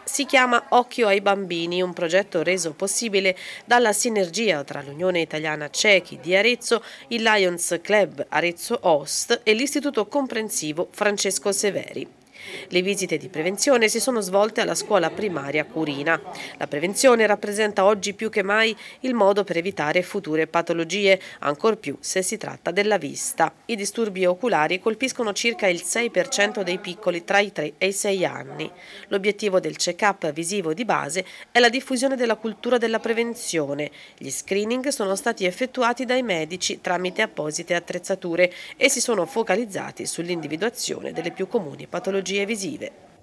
Si chiama Occhio ai bambini, un progetto reso possibile dalla sinergia tra l'Unione Italiana Ciechi di Arezzo, il Lions Club Arezzo Host e l'Istituto Comprensivo Francesco Severi. Le visite di prevenzione si sono svolte alla scuola primaria Curina. La prevenzione rappresenta oggi più che mai il modo per evitare future patologie, ancor più se si tratta della vista. I disturbi oculari colpiscono circa il 6% dei piccoli tra i 3 e i 6 anni. L'obiettivo del check-up visivo di base è la diffusione della cultura della prevenzione. Gli screening sono stati effettuati dai medici tramite apposite attrezzature e si sono focalizzati sull'individuazione delle più comuni patologie visive.